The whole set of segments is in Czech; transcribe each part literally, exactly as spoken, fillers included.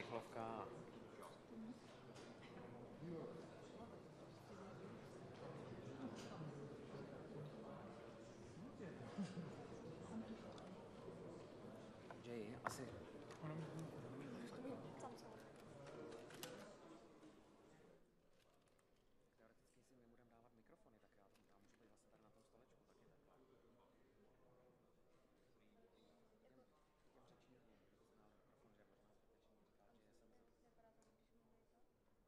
rychlovka. Jay, asi... Teoreticky si nebudeme dávat mikrofony, tak já, já můžu být vlastně tady na tom stolečku taky takhle. Těm, těm řečníkům, kdo zná mikrofon, že možná zbytečně říká, že jsem... Vypadá to, když mluví to?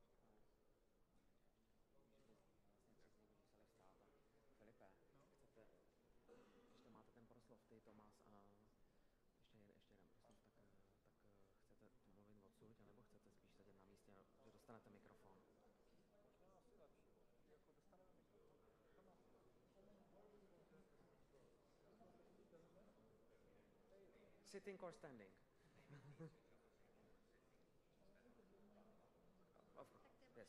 Vlastně přes něj museli vstát. Filipe, chcete, když tam máte ten proslov, ty, Tomás a ještě, ještě jeden proslov, tak, tak chcete mluvit odsud, anebo chcete spíš sedět na místě, že dostanete mikrofon? Možná asi lepší, jako dostaneme mikrofon. Sitting or standing? Of course. Yes.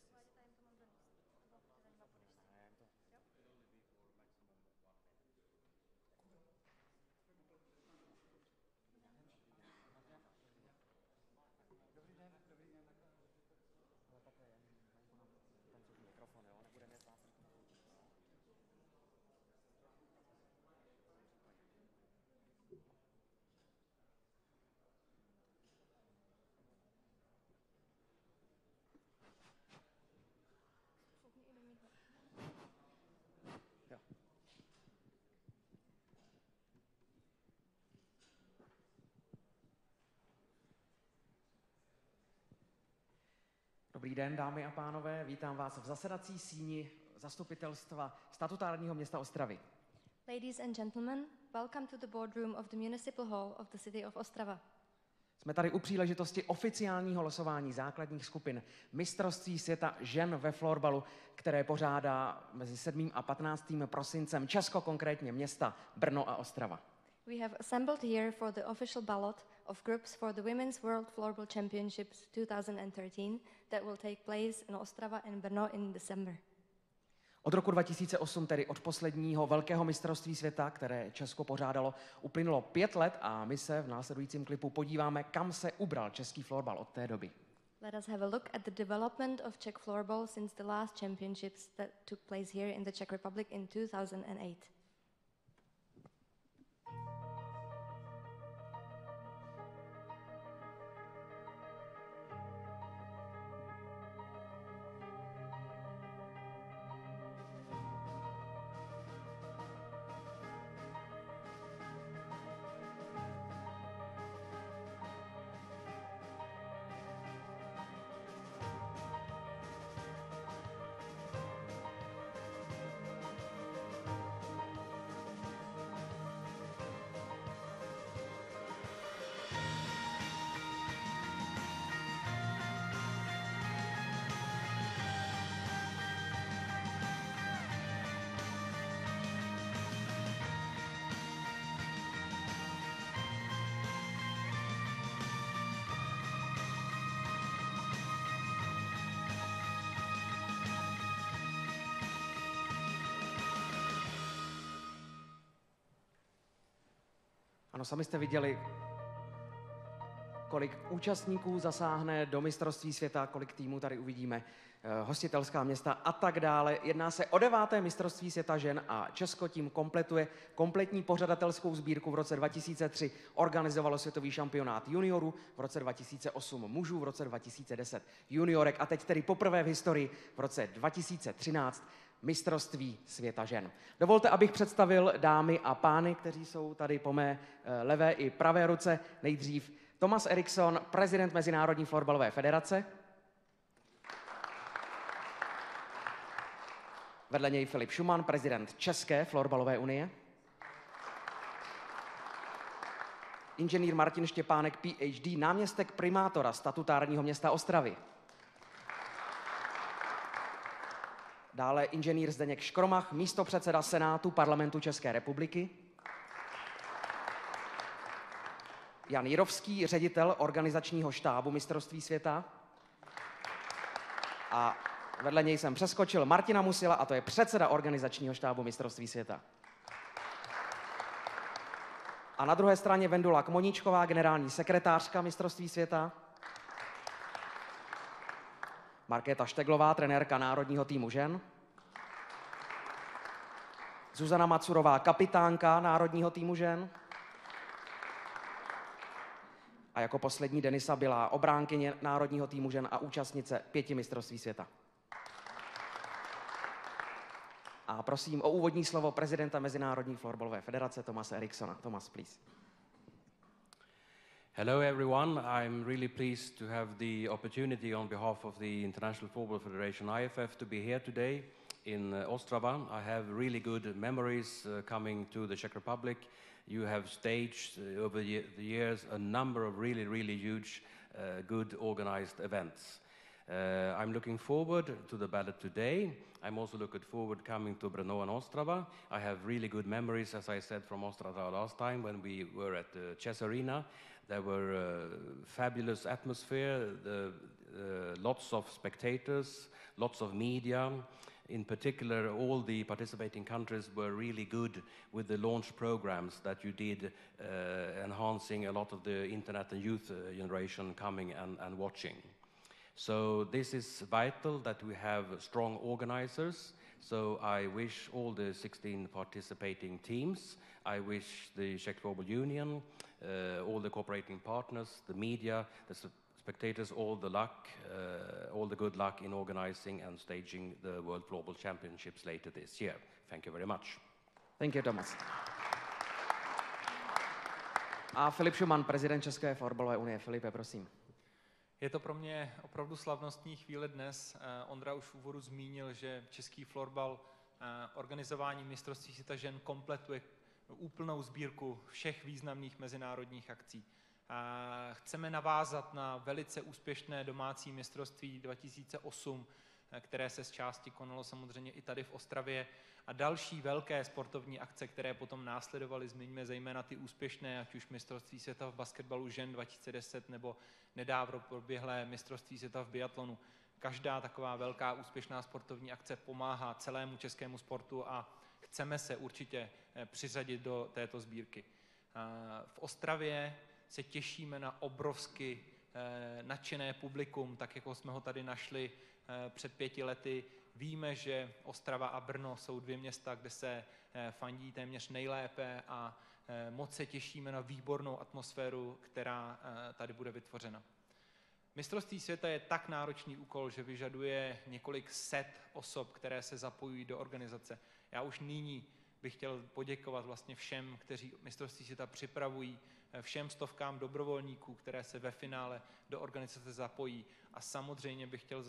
Dobrý den, dobrý den. Ale takhle jen ten svůj mikrofon, jo, nebude mě vás. Jo. Dobrý den, dámy a pánové, vítám vás v zasedací síni zastupitelstva statutárního města Ostravy. Ladies and gentlemen, welcome to the boardroom of the Municipal Hall of the City of Ostrava. Jsme tady u příležitosti oficiálního losování základních skupin mistrovství světa žen ve florbalu, které pořádá mezi sedmým a patnáctým prosincem Česko, konkrétně města Brno a Ostrava. We have assembled here for the official ballot of groups for the Women's World Floorball Championships two thousand thirteen that will take place in Ostrava and Brno in December. Od roku dva tisíce osm, tedy od posledního velkého mistrovství světa, které Česko pořádalo, uplynulo pět let a my se v následujícím klipu podíváme, kam se ubral český florbal od té doby. Let us have a look at the development of Czech floorball since the last championships that took place here in the Czech Republic in two thousand eight. Ano, sami jste viděli, kolik účastníků zasáhne do mistrovství světa, kolik týmů tady uvidíme, hostitelská města a tak dále. Jedná se o deváté mistrovství světa žen a Česko tím kompletuje kompletní pořadatelskou sbírku. V roce dva tisíce tři organizovalo světový šampionát juniorů, v roce dva tisíce osm mužů, v roce dva tisíce deset juniorek a teď tedy poprvé v historii v roce dva tisíce třináct mistrovství světa žen. Dovolte, abych představil dámy a pány, kteří jsou tady po mé levé i pravé ruce. Nejdřív Thomas Eriksson, prezident Mezinárodní florbalové federace. Vedle něj Filip Šuman, prezident České florbalové unie. Inženýr Martin Štěpánek, P H D, náměstek primátora statutárního města Ostravy. Dále inženýr Zdeněk Škromach, místopředseda Senátu Parlamentu České republiky. Jan Jirovský, ředitel organizačního štábu mistrovství světa. A vedle něj jsem přeskočil Martina Musila, a to je předseda organizačního štábu mistrovství světa. A na druhé straně Vendula Kmoníčková, generální sekretářka mistrovství světa. Markéta Šteglová, trenérka národního týmu žen. Zuzana Macurová, kapitánka národního týmu žen. A jako poslední Denisa Bylá, obránkyně národního týmu žen a účastnice pěti mistrovství světa. A prosím o úvodní slovo prezidenta Mezinárodní florbalové federace Tomase Eriksona. Tomas, please. Hello everyone, I'm really pleased to have the opportunity on behalf of the International Floorball Federation I F F to be here today in uh, Ostrava. I have really good memories uh, coming to the Czech Republic. You have staged uh, over the years a number of really, really huge, uh, good organized events. Uh, I'm looking forward to the ballot today. I'm also looking forward coming to Brno and Ostrava. I have really good memories, as I said, from Ostrava last time when we were at the chess arena. There were uh, fabulous atmosphere, the, uh, lots of spectators, lots of media. In particular, all the participating countries were really good with the launch programs that you did, uh, enhancing a lot of the internet and youth uh, generation coming and, and watching. So this is vital that we have strong organizers. So I wish all the sixteen participating teams, I wish the Czech Football Union, uh, all the cooperating partners, the media, the spectators, all the luck, uh, all the good luck in organizing and staging the World Floorball Championships later this year. Thank you very much. Thank you, Thomas. A Filip Šuman, prezident České florbalové unie. Filipe, prosím. Je to pro mě opravdu slavnostní chvíle dnes. Ondra už v úvodu zmínil, že český florbal organizování mistrovství světa žen kompletuje úplnou sbírku všech významných mezinárodních akcí. Chceme navázat na velice úspěšné domácí mistrovství dva tisíce osm, které se z části konalo samozřejmě i tady v Ostravě, a další velké sportovní akce, které potom následovaly. Zmiňme zejména ty úspěšné, ať už mistrovství světa v basketbalu žen dva tisíce deset nebo nedávno proběhlé mistrovství světa v biatlonu. Každá taková velká úspěšná sportovní akce pomáhá celému českému sportu a chceme se určitě přiřadit do této sbírky. V Ostravě se těšíme na obrovsky nadšené publikum, tak jako jsme ho tady našli před pěti lety. Víme, že Ostrava a Brno jsou dvě města, kde se fandí téměř nejlépe, a moc se těšíme na výbornou atmosféru, která tady bude vytvořena. Mistrovství světa je tak náročný úkol, že vyžaduje několik set osob, které se zapojují do organizace. Já už nyní bych chtěl poděkovat vlastně všem, kteří mistrovství světa připravují, všem stovkám dobrovolníků, které se ve finále do organizace zapojí, a samozřejmě bych chtěl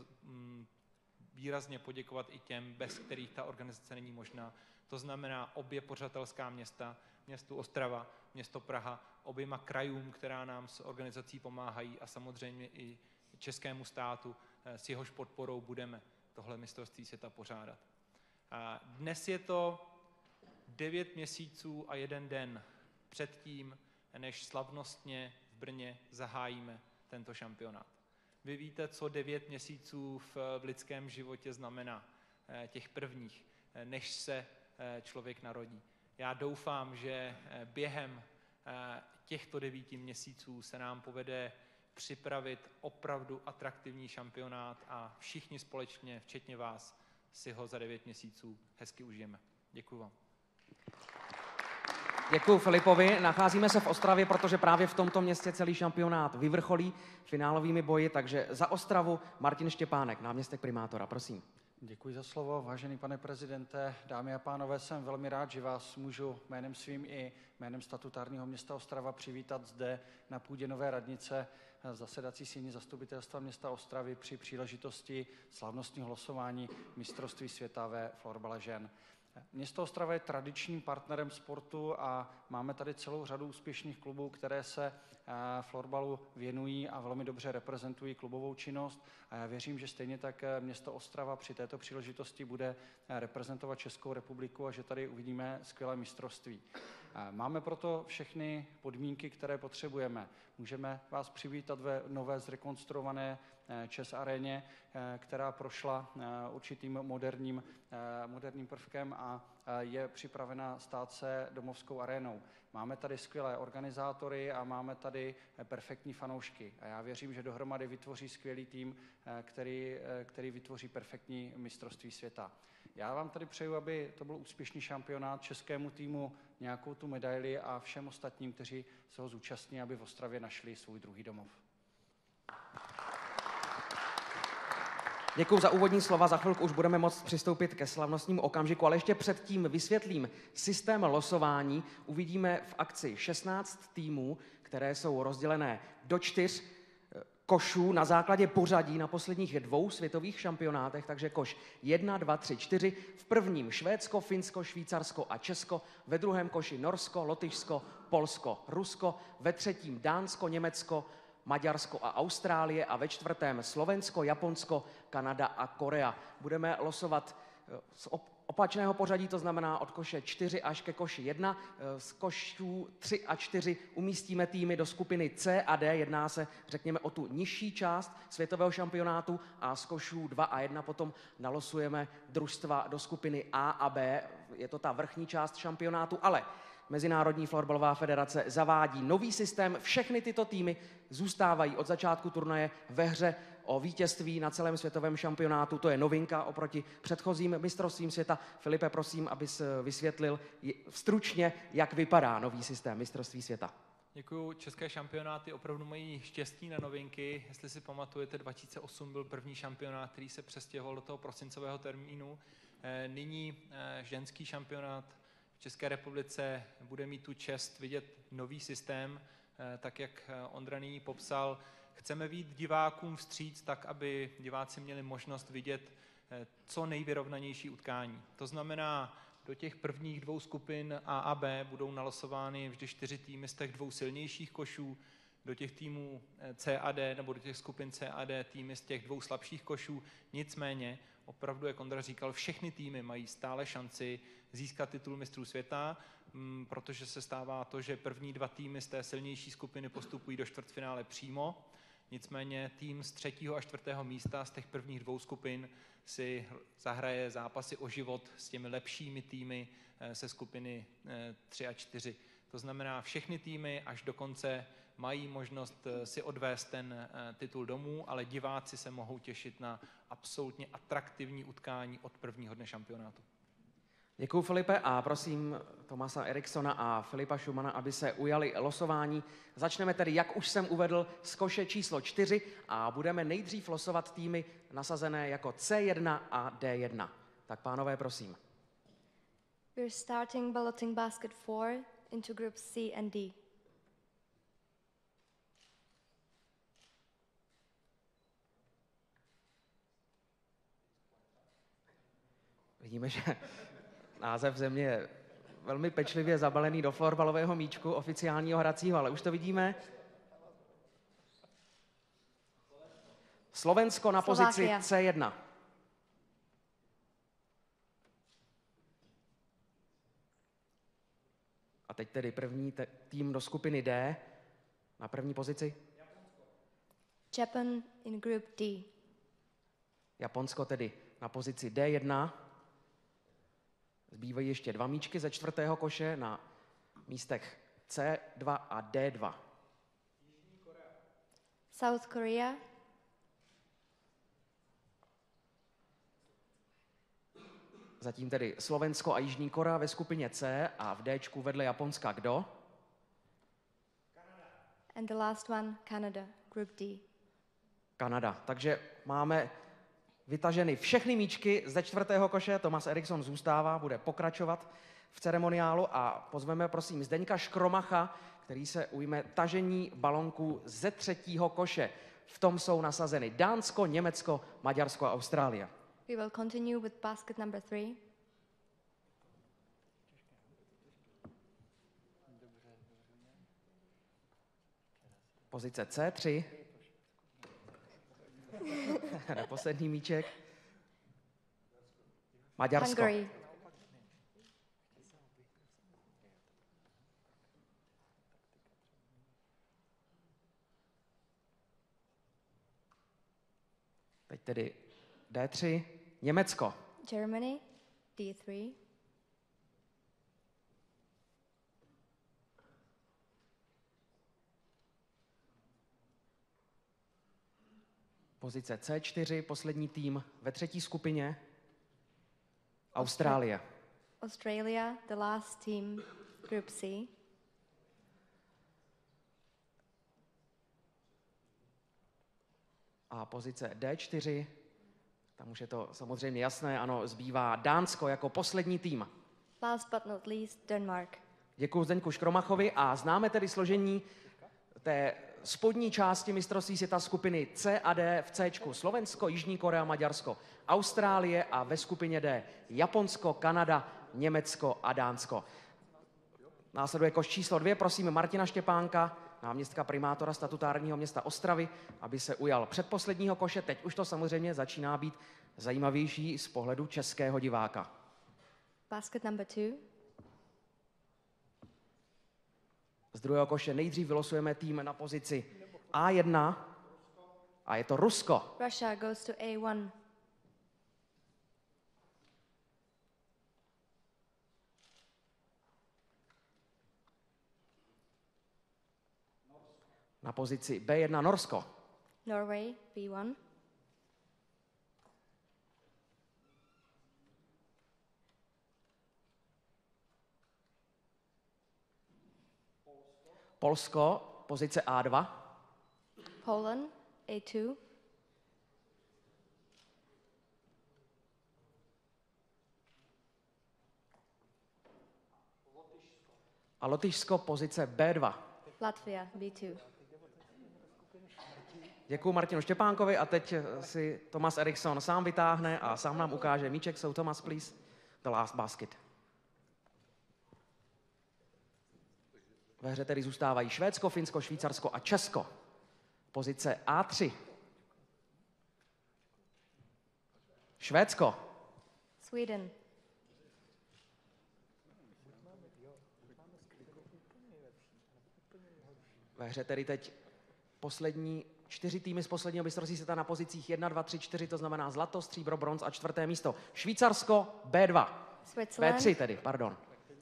výrazně poděkovat i těm, bez kterých ta organizace není možná. To znamená obě pořadatelská města, město Ostrava, město Praha, oběma krajům, která nám s organizací pomáhají, a samozřejmě i českému státu, s jehož podporou budeme tohle mistrovství světa pořádat. Dnes je to devět měsíců a jeden den předtím, než slavnostně v Brně zahájíme tento šampionát. Vy víte, co devět měsíců v, v lidském životě znamená, těch prvních, než se člověk narodí. Já doufám, že během těchto devíti měsíců se nám povede připravit opravdu atraktivní šampionát a všichni společně, včetně vás, si ho za devět měsíců hezky užijeme. Děkuji vám. Děkuji Filipovi. Nacházíme se v Ostravě, protože právě v tomto městě celý šampionát vyvrcholí finálovými boji, takže za Ostravu Martin Štěpánek, náměstek primátora, prosím. Děkuji za slovo, vážený pane prezidente, dámy a pánové, jsem velmi rád, že vás můžu jménem svým i jménem statutárního města Ostrava přivítat zde na půdě nové radnice v zasedací síni zastupitelstva města Ostravy při příležitosti slavnostního losování mistrovství světa ve florbale žen. Město Ostrava je tradičním partnerem sportu a máme tady celou řadu úspěšných klubů, které se florbalu věnují a velmi dobře reprezentují klubovou činnost. A já věřím, že stejně tak město Ostrava při této příležitosti bude reprezentovat Českou republiku a že tady uvidíme skvělé mistrovství. Máme proto všechny podmínky, které potřebujeme. Můžeme vás přivítat ve nové zrekonstruované ČEZ aréně, která prošla určitým moderním, moderním prvkem a je připravena stát se domovskou arénou. Máme tady skvělé organizátory a máme tady perfektní fanoušky. A já věřím, že dohromady vytvoří skvělý tým, který, který vytvoří perfektní mistrovství světa. Já vám tady přeju, aby to byl úspěšný šampionát, českému týmu nějakou tu medaili a všem ostatním, kteří se ho zúčastní, aby v Ostravě našli svůj druhý domov. Děkuji za úvodní slova, za chvilku už budeme moct přistoupit ke slavnostnímu okamžiku, ale ještě předtím vysvětlím systém losování. Uvidíme v akci šestnáct týmů, které jsou rozdělené do čtyř košů na základě pořadí na posledních dvou světových šampionátech, takže koš jedna, dva, tři, čtyři. V prvním Švédsko, Finsko, Švýcarsko a Česko, ve druhém koši Norsko, Lotyšsko, Polsko, Rusko, ve třetím Dánsko, Německo, Maďarsko a Austrálie a ve čtvrtém Slovensko, Japonsko, Kanada a Korea. Budeme losovat z opačného pořadí, to znamená od koše čtyři až ke koši jedna. Z košů tři a čtyři umístíme týmy do skupiny C a D, jedná se, řekněme, o tu nižší část světového šampionátu a z košů dva a jedna potom nalosujeme družstva do skupiny A a B, je to ta vrchní část šampionátu, ale Mezinárodní florbalová federace zavádí nový systém. Všechny tyto týmy zůstávají od začátku turnaje ve hře o vítězství na celém světovém šampionátu. To je novinka oproti předchozím mistrovstvím světa. Filipe, prosím, abys vysvětlil stručně, jak vypadá nový systém mistrovství světa. Děkuju. České šampionáty opravdu mají štěstí na novinky. Jestli si pamatujete, dva tisíce osm byl první šampionát, který se přestěhoval do toho prosincového termínu. Nyní ženský šampionát v České republice bude mít tu čest vidět nový systém, tak jak Ondra nyní popsal. Chceme vyjít divákům vstříc tak, aby diváci měli možnost vidět co nejvyrovnanější utkání. To znamená, do těch prvních dvou skupin A a B budou nalosovány vždy čtyři týmy z těch dvou silnějších košů, do těch týmů C a D, nebo do těch skupin C a D týmy z těch dvou slabších košů. Nicméně, opravdu, jak Ondra říkal, všechny týmy mají stále šanci získat titul mistrů světa, protože se stává to, že první dva týmy z té silnější skupiny postupují do čtvrtfinále přímo. Nicméně tým z třetího a čtvrtého místa z těch prvních dvou skupin si zahraje zápasy o život s těmi lepšími týmy se skupiny tři a čtyři. To znamená, všechny týmy až do konce mají možnost si odvést ten titul domů, ale diváci se mohou těšit na absolutně atraktivní utkání od prvního dne šampionátu. Děkuji, Filipe, a prosím Tomasa Eriksona a Filipa Schumana, aby se ujali losování. Začneme tedy, jak už jsem uvedl, z koše číslo čtyři a budeme nejdřív losovat týmy nasazené jako C jedna a D jedna. Tak pánové, prosím. We're starting balloting basket four into groups C and D. Vidíme, že název země je velmi pečlivě zabalený do florbalového míčku oficiálního hracího, ale už to vidíme. Slovensko na pozici Slovakia. C jedna. A teď tedy první te- tým do skupiny D na první pozici. Japan in group D. Japonsko tedy na pozici D jedna. Zbývají ještě dva míčky ze čtvrtého koše na místech C dva a D dva. South Korea. Zatím tedy Slovensko a Jižní Korea ve skupině C a v Dčku vedle Japonska kdo? And the last one, Canada, group D. Kanada. Takže máme vytaženy všechny míčky ze čtvrtého koše. Tomas Erikson zůstává, bude pokračovat v ceremoniálu a pozveme prosím Zdeňka Škromacha, který se ujme tažení balonků ze třetího koše. V tom jsou nasazeny Dánsko, Německo, Maďarsko a Austrálie. We will continue with basket number three. Pozice C tři. Na poslední míček. Maďarsko. Hungary. tedy D tři, Německo. Germany, D three. Pozice C čtyři, poslední tým ve třetí skupině, Austrálie. Australia, the last team, Group C. A pozice D čtyři, tam už je to samozřejmě jasné, ano, zbývá Dánsko jako poslední tým. Last but not least, Denmark. Děkuji Zdeňku Škromachovi a známe tedy složení té spodní části mistrovství světa skupiny C a D v C. Slovensko, Jižní Korea, Maďarsko, Austrálie a ve skupině D Japonsko, Kanada, Německo a Dánsko. Následuje koš číslo dvě, prosím Martina Štěpánka, náměstka primátora statutárního města Ostravy, aby se ujal předposledního koše. Teď už to samozřejmě začíná být zajímavější z pohledu českého diváka. Basket number two. Z druhého koše nejdřív vylosujeme tým na pozici A jedna a je to Rusko. Russia goes to A one. Na pozici B jedna Norsko. Norway, B one. Polsko, pozice A dva. Poland, A two. A Lotyšsko, pozice B dva. Latvia, B two. Děkuji Martinu Štěpánkovi a teď si Thomas Eriksson sám vytáhne a sám nám ukáže míček. So Thomas, please, the last basket. Ve hře tedy zůstávají Švédsko, Finsko, Švýcarsko a Česko. Pozice A tři. Švédsko. Sweden. Ve hře tedy teď poslední čtyři týmy z posledního mistrovství světa na pozicích jedna, dva, tři, čtyři, to znamená zlato, stříbro, bronz a čtvrté místo. Švýcarsko B dva. B tři tedy, pardon.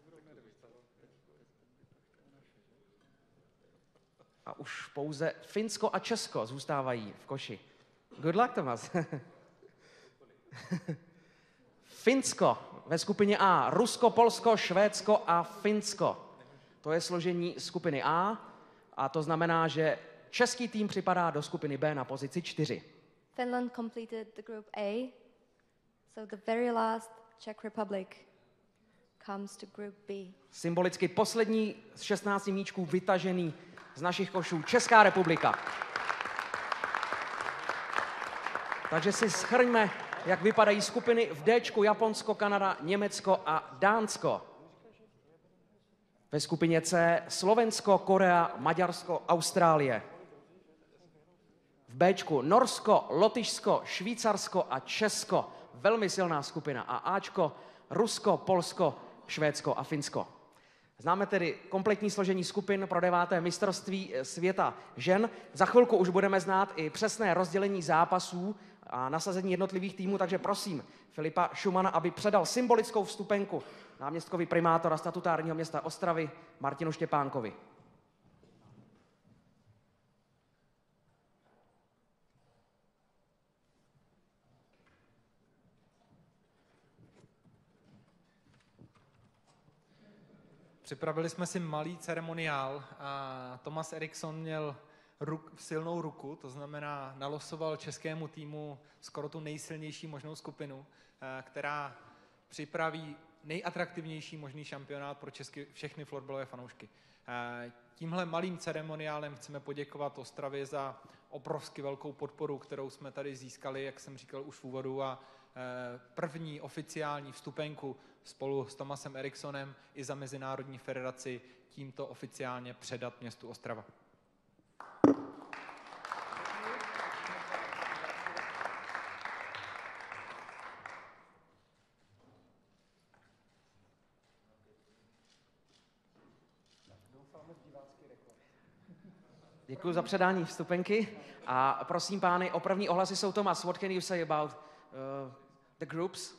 A už pouze Finsko a Česko zůstávají v koši. Good luck, Tomas. Finsko ve skupině A, Rusko, Polsko, Švédsko a Finsko. To je složení skupiny A a to znamená, že český tým připadá do skupiny B na pozici čtyři. Finland completed the group A, so the very last Czech Republic comes to group B. Symbolicky poslední z šestnácti míčků vytažený z našich košů Česká republika. Takže si shrňme, jak vypadají skupiny v Dčku Japonsko, Kanada, Německo a Dánsko. Ve skupině C Slovensko, Korea, Maďarsko, Austrálie. V Bčku Norsko, Lotyšsko, Švýcarsko a Česko. Velmi silná skupina. A Ačko Rusko, Polsko, Švédsko a Finsko. Známe tedy kompletní složení skupin pro deváté mistrovství světa žen. Za chvilku už budeme znát i přesné rozdělení zápasů a nasazení jednotlivých týmů, takže prosím Filipa Šumana, aby předal symbolickou vstupenku náměstkovi primátora statutárního města Ostravy Martinu Štěpánkovi. Připravili jsme si malý ceremoniál a Thomas Eriksson měl ruk, silnou ruku, to znamená nalosoval českému týmu skoro tu nejsilnější možnou skupinu, která připraví nejatraktivnější možný šampionát pro česky, všechny florbalové fanoušky. Tímhle malým ceremoniálem chceme poděkovat Ostravě za obrovsky velkou podporu, kterou jsme tady získali, jak jsem říkal už v úvodu, a první oficiální vstupenku spolu s Thomasem Erikssonem i za Mezinárodní federaci tímto oficiálně předat městu Ostrava. Děkuji za předání vstupenky a prosím pány, o první ohlasy jsou Tomas. What can you say about uh, the groups?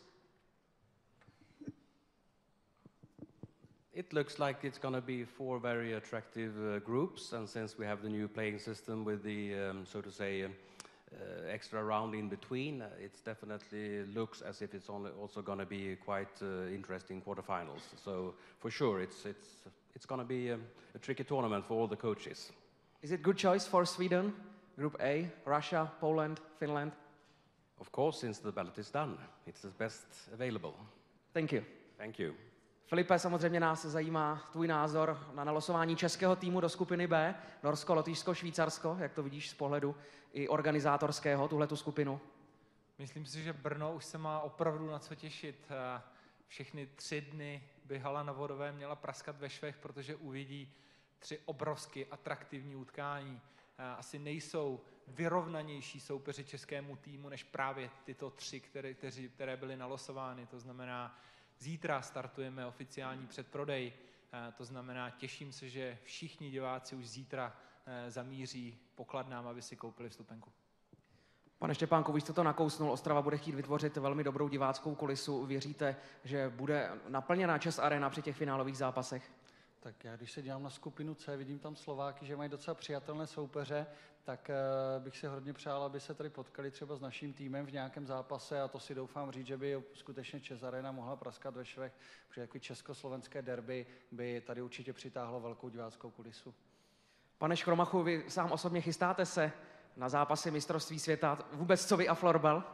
It looks like it's going to be four very attractive uh, groups, and since we have the new playing system with the, um, so to say, um, uh, extra round in between, uh, it definitely looks as if it's only also going to be quite uh, interesting quarterfinals. So for sure, it's it's it's going to be um, a tricky tournament for all the coaches. Is it good choice for Sweden? Group A, Russia, Poland, Finland? Of course, since the ballot is done, it's the best available. Thank you. Thank you. Filipe, samozřejmě nás zajímá tvůj názor na nalosování českého týmu do skupiny B, Norsko, Lotyšsko, Švýcarsko, jak to vidíš z pohledu i organizátorského, tuhletu skupinu? Myslím si, že Brno už se má opravdu na co těšit. Všechny tři dny by hala na Vodové měla praskat ve švech, protože uvidí tři obrovsky atraktivní utkání. Asi nejsou vyrovnanější soupeři českému týmu než právě tyto tři, které, kteří, které byly nalosovány. To znamená, zítra startujeme oficiální předprodej, to znamená, těším se, že všichni diváci už zítra zamíří pokladnám, aby si koupili vstupenku. Pane Štěpánku, vy jste to nakousnul, Ostrava bude chtít vytvořit velmi dobrou diváckou kulisu. Věříte, že bude naplněná ČEZ Arena při těch finálových zápasech? Tak já, když se dívám na skupinu C, vidím tam Slováky, že mají docela přijatelné soupeře, tak uh, bych si hodně přál, aby se tady potkali třeba s naším týmem v nějakém zápase a to si doufám říct, že by skutečně ČEZ Arena mohla praskat ve švech, protože jako československé derby by tady určitě přitáhlo velkou diváckou kulisu. Pane Škromachu, vy sám osobně chystáte se na zápasy mistrovství světa, vůbec co vy a florbal?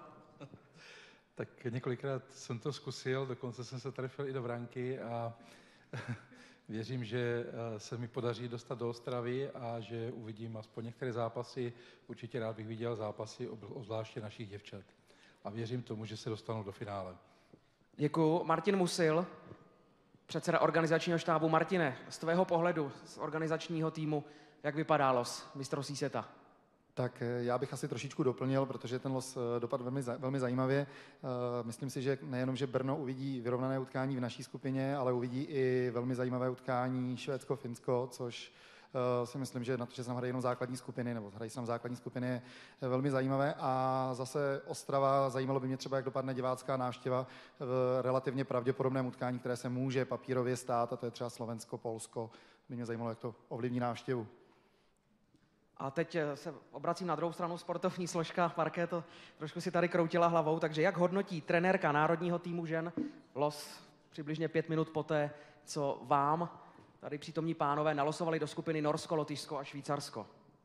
Tak několikrát jsem to zkusil, dokonce jsem se trefil i do branky a věřím, že se mi podaří dostat do Ostravy a že uvidím aspoň některé zápasy. Určitě rád bych viděl zápasy, obzvláště našich děvčat. A věřím tomu, že se dostanou do finále. Děkuju. Martin Musil, předseda organizačního štábu. Martine, z tvého pohledu, z organizačního týmu, jak vypadá los mistrovství světa? Tak já bych asi trošičku doplnil, protože ten los dopadl velmi, velmi zajímavě. Myslím si, že nejenom, že Brno uvidí vyrovnané utkání v naší skupině, ale uvidí i velmi zajímavé utkání Švédsko-Finsko, což si myslím, že na to, že se tam hrají jenom základní skupiny, nebo hrají se tam základní skupiny, je velmi zajímavé. A zase Ostrava, zajímalo by mě třeba, jak dopadne divácká návštěva v relativně pravděpodobném utkání, které se může papírově stát, a to je třeba Slovensko, Polsko. By mě zajímalo, jak to ovlivní návštěvu. A teď se obracím na druhou stranu, sportovní složka. Markéto trošku si tady kroutila hlavou, takže jak hodnotí trenérka národního týmu žen los přibližně pět minut poté, co vám, tady přítomní pánové, nalosovali do skupiny Norsko, Lotyšsko a Švýcarsko?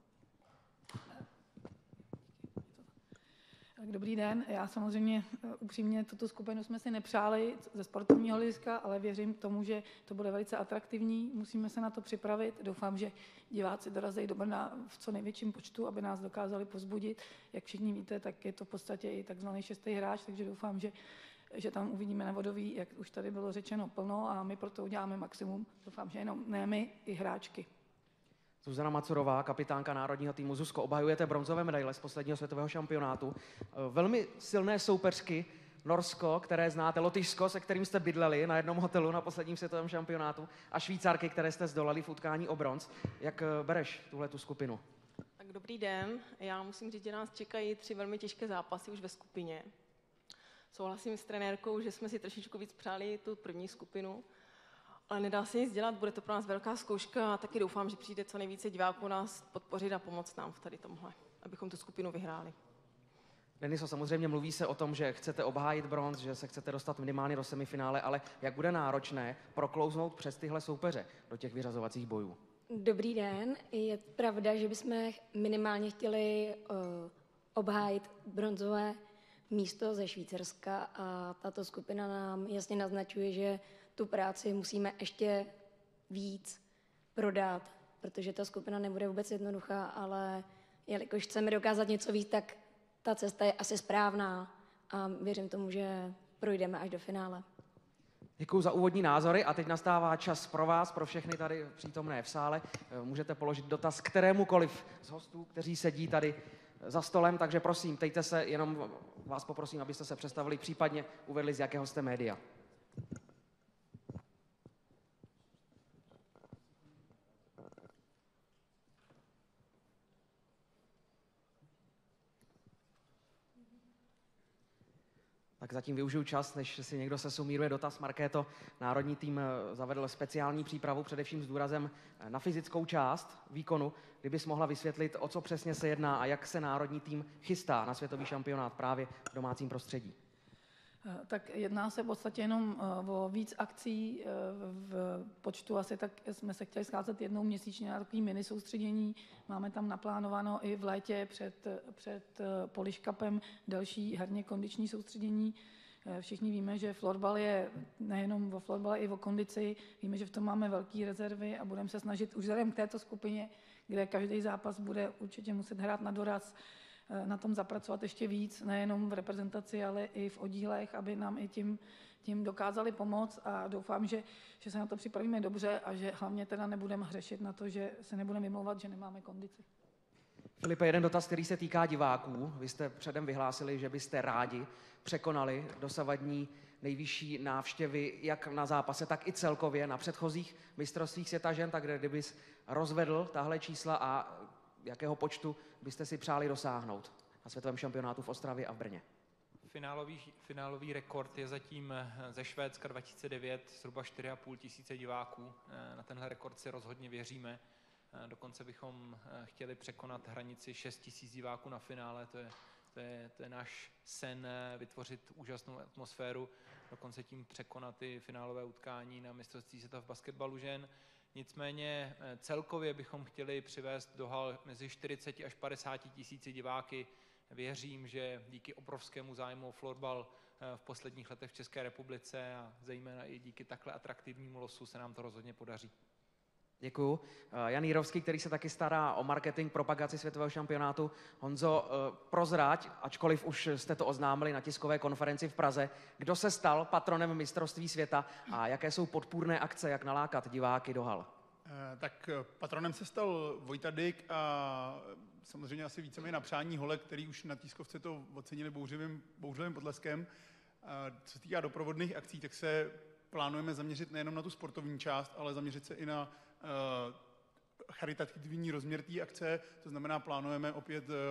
Dobrý den, já samozřejmě upřímně tuto skupinu jsme si nepřáli ze sportovního hlediska, ale věřím tomu, že to bude velice atraktivní, musíme se na to připravit. Doufám, že diváci dorazí do Brna v co největším počtu, aby nás dokázali povzbudit. Jak všichni víte, tak je to v podstatě i takzvaný šestý hráč, takže doufám, že, že tam uvidíme na Vodový, jak už tady bylo řečeno, plno a my proto uděláme maximum. Doufám, že jenom ne my, i hráčky. Zuzana Macurová, kapitánka národního týmu. Zuzko, obhajujete bronzové medaile z posledního světového šampionátu. Velmi silné soupeřky, Norsko, které znáte, Lotyšsko, se kterým jste bydleli na jednom hotelu na posledním světovém šampionátu, a Švýcarky, které jste zdolali v utkání o bronz. Jak bereš tuhle tu skupinu? Tak dobrý den. Já musím říct, že nás čekají tři velmi těžké zápasy už ve skupině. Souhlasím s trenérkou, že jsme si trošičku víc přáli tu první skupinu, ale nedá se nic dělat, bude to pro nás velká zkouška a taky doufám, že přijde co nejvíce diváků nás podpořit a pomoct nám v tady tomhle, abychom tu skupinu vyhráli. Deniso, samozřejmě mluví se o tom, že chcete obhájit bronz, že se chcete dostat minimálně do semifinále, ale jak bude náročné proklouznout přes tyhle soupeře do těch vyřazovacích bojů? Dobrý den. Je pravda, že bychom minimálně chtěli uh, obhájit bronzové místo ze Švýcarska a tato skupina nám jasně naznačuje, že tu práci musíme ještě víc prodat, protože ta skupina nebude vůbec jednoduchá, ale jelikož chceme dokázat něco víc, tak ta cesta je asi správná a věřím tomu, že projdeme až do finále. Děkuji za úvodní názory a teď nastává čas pro vás, pro všechny tady přítomné v sále. Můžete položit dotaz kterémukoliv z hostů, kteří sedí tady za stolem, takže prosím, tejte se, jenom vás poprosím, abyste se představili, případně uvedli, z jakého jste média. Tak zatím využiju čas, než si někdo sesumíruje dotaz. Markéto, národní tým zavedl speciální přípravu, především s důrazem na fyzickou část výkonu. Kdybys mohla vysvětlit, o co přesně se jedná a jak se národní tým chystá na světový šampionát právě v domácím prostředí? Tak jedná se v podstatě jenom o víc akcí v počtu asi, tak jsme se chtěli scházet jednou měsíčně na takový mini soustředění. Máme tam naplánováno i v létě před, před Polish Cupem další herně kondiční soustředění. Všichni víme, že florbal je nejenom o florbale, i o kondici. Víme, že v tom máme velké rezervy a budeme se snažit už vzhledem k této skupině, kde každý zápas bude určitě muset hrát na doraz, na tom zapracovat ještě víc, nejenom v reprezentaci, ale i v oddílech, aby nám i tím, tím dokázali pomoct a doufám, že, že se na to připravíme dobře a že hlavně teda nebudeme hřešit na to, že se nebudeme vymlouvat, že nemáme kondici. Filipe, jeden dotaz, který se týká diváků. Vy jste předem vyhlásili, že byste rádi překonali dosavadní nejvyšší návštěvy jak na zápase, tak i celkově na předchozích mistrovstvích světa žen, tak kdybys rozvedl tahle čísla a jakého počtu byste si přáli dosáhnout na světovém šampionátu v Ostravě a v Brně? Finálový, finálový rekord je zatím ze Švédska dva tisíce devět, zhruba čtyři a půl tisíce diváků. Na tenhle rekord si rozhodně věříme. Dokonce bychom chtěli překonat hranici šest tisíc diváků na finále. To je, to, je, to je náš sen, vytvořit úžasnou atmosféru, dokonce tím překonat i finálové utkání na mistrovství světa v basketbalu žen. Nicméně celkově bychom chtěli přivést do hal mezi čtyřicet až padesát tisíci diváky. Věřím, že díky obrovskému zájmu o florbal v posledních letech v České republice a zejména i díky takhle atraktivnímu losu se nám to rozhodně podaří. Děkuju. Jan Jírovský, který se taky stará o marketing, propagaci světového šampionátu. Honzo, prozrať, ačkoliv už jste to oznámili na tiskové konferenci v Praze, kdo se stal patronem mistrovství světa a jaké jsou podpůrné akce, jak nalákat diváky do hal? Tak patronem se stal Vojta Dyk a samozřejmě asi víceméně na přání Holek, který už na tiskovce to ocenili bouřivým, bouřivým potleskem. Co se týká doprovodných akcí, tak se plánujeme zaměřit nejenom na tu sportovní část, ale zaměřit se i na uh, charitativní rozměr té akce. To znamená, plánujeme opět uh,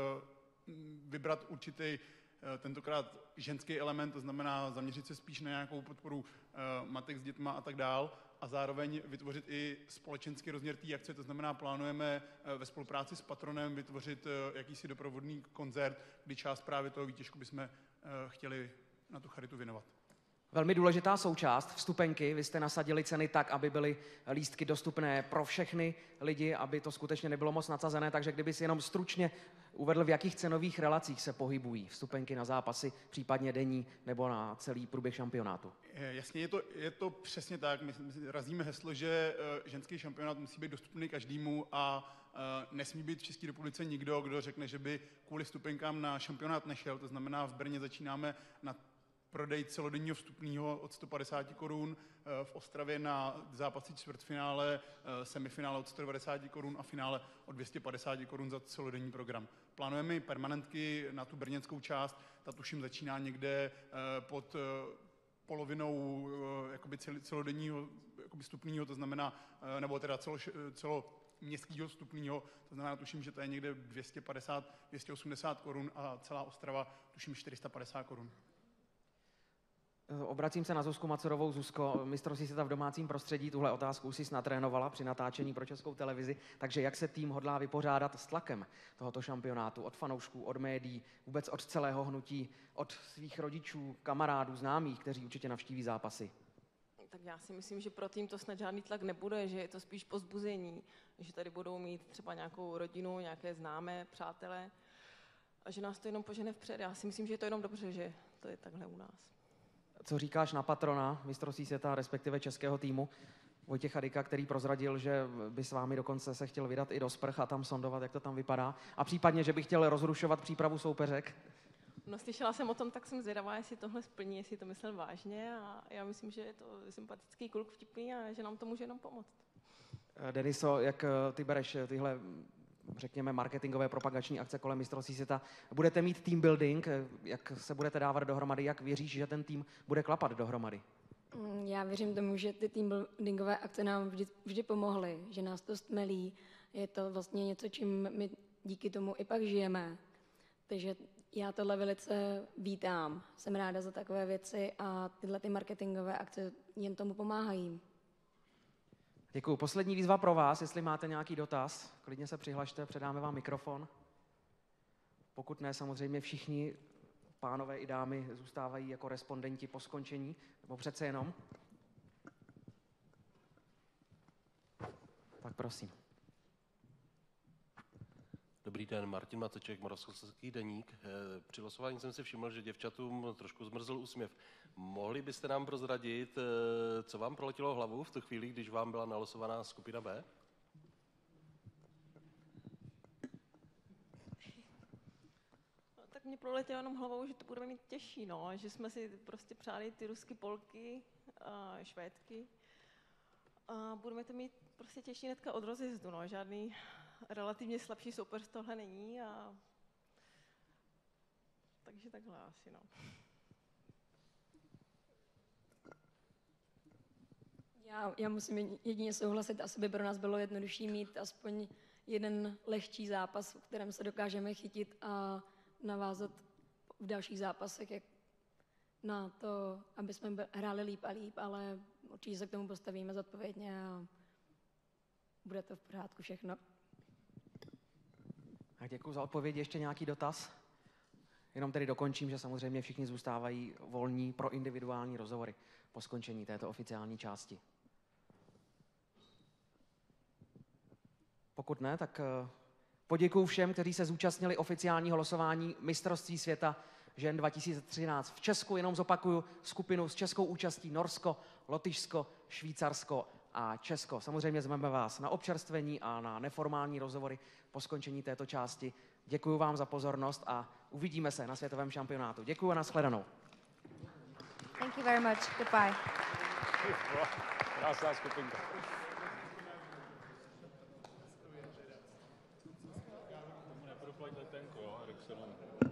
vybrat určitý uh, tentokrát ženský element, to znamená zaměřit se spíš na nějakou podporu uh, matek s dětma a tak dál a zároveň vytvořit i společenský rozměr té akce, to znamená, plánujeme uh, ve spolupráci s patronem vytvořit uh, jakýsi doprovodný koncert, kdy část právě toho výtěžku bychom uh, chtěli na tu charitu věnovat. Velmi důležitá součást vstupenky. Vy jste nasadili ceny tak, aby byly lístky dostupné pro všechny lidi, aby to skutečně nebylo moc nadsazené, takže kdyby si jenom stručně uvedl, v jakých cenových relacích se pohybují vstupenky na zápasy, případně denní nebo na celý průběh šampionátu. Jasně, je to, je to přesně tak. My razíme heslo, že ženský šampionát musí být dostupný každému a nesmí být v České republice nikdo, kdo řekne, že by kvůli vstupenkám na šampionát nešel. To znamená, v Brně začínáme na prodej celodenního vstupního od sto padesát korun, v Ostravě na zápasy čtvrtfinále, semifinále od sto devadesát korun a finále od dvě stě padesát korun za celodenní program. Plánujeme permanentky na tu brněnskou část, ta tuším začíná někde pod polovinou jakoby celodenního jakoby vstupního, to znamená, nebo teda celo, celo městského vstupního, to znamená, tuším, že to je někde dvě stě padesát, dvě stě osmdesát korun a celá Ostrava tuším čtyři sta padesát korun. Obracím se na Zuzku Macurovou. Zuzko, mistrovství světa v domácím prostředí, tuhle otázku si natrénovala při natáčení pro Českou televizi, takže jak se tým hodlá vypořádat s tlakem tohoto šampionátu od fanoušků, od médií, vůbec od celého hnutí, od svých rodičů, kamarádů, známých, kteří určitě navštíví zápasy? Tak já si myslím, že pro tým to snad žádný tlak nebude, že je to spíš povzbuzení, že tady budou mít třeba nějakou rodinu, nějaké známé, přátelé a že nás to jenom požene vpřed. Já si myslím, že je to jenom dobře, že to je takhle u nás. Co říkáš na patrona mistrovství světa, respektive českého týmu, Vojtěcha Dyka, který prozradil, že by s vámi dokonce se chtěl vydat i do sprch a tam sondovat, jak to tam vypadá, a případně, že by chtěl rozrušovat přípravu soupeřek? No, slyšela jsem o tom, tak jsem zvědavá, jestli tohle splní, jestli to myslel vážně a já myslím, že je to sympatický kluk, vtipný a že nám to může jenom pomoct. Deniso, jak ty bereš tyhle, řekněme, marketingové propagační akce kolem mistrovství světa? Budete mít team building, jak se budete dávat dohromady, jak věříš, že ten tým bude klapat dohromady? Já věřím tomu, že ty team buildingové akce nám vždy, vždy pomohly, že nás to stmelí. Je to vlastně něco, čím my díky tomu i pak žijeme. Takže Já tohle velice vítám. Jsem ráda za takové věci a tyhle ty marketingové akce jen tomu pomáhají. Děkuji. Poslední výzva pro vás, jestli máte nějaký dotaz, klidně se přihlašte, předáme vám mikrofon. Pokud ne, samozřejmě všichni pánové i dámy zůstávají jako respondenti po skončení, nebo přece jenom. Tak prosím. Dobrý den, Martin Mateček, Moravskoslezský deník. Při losování jsem si všiml, že děvčatům trošku zmrzl úsměv. Mohli byste nám prozradit, co vám proletělo hlavu v tu chvíli, když vám byla nalosovaná skupina B? No, tak mě proletělo jenom hlavou, že to budeme mít těžší, no, že jsme si prostě přáli ty rusky, Polky, a Švédky. A budeme to mít prostě těžší hnedka od rozjezdu, no, žádný relativně slabší soupeř tohle není a takže takhle asi, no. Já, já musím jedině souhlasit, asi by pro nás bylo jednodušší mít aspoň jeden lehčí zápas, v kterém se dokážeme chytit a navázat v dalších zápasech jak na to, aby jsme hráli líp a líp, ale určitě se k tomu postavíme zodpovědně a bude to v pořádku všechno. Tak děkuji za odpověď. Ještě nějaký dotaz? Jenom tedy dokončím, že samozřejmě všichni zůstávají volní pro individuální rozhovory po skončení této oficiální části. Pokud ne, tak poděkuji všem, kteří se zúčastnili oficiálního losování mistrovství světa žen dva tisíce třináct v Česku. Jenom zopakuju skupinu s českou účastí Norsko, Lotyšsko, Švýcarsko a Česko. Samozřejmě zveme vás na občerstvení a na neformální rozhovory po skončení této části. Děkuji vám za pozornost a uvidíme se na světovém šampionátu. Děkuji a nashledanou. Thank you very much. Goodbye. Krásná skupinka. Tomu neproplať letenku, jo, Eriksonovi.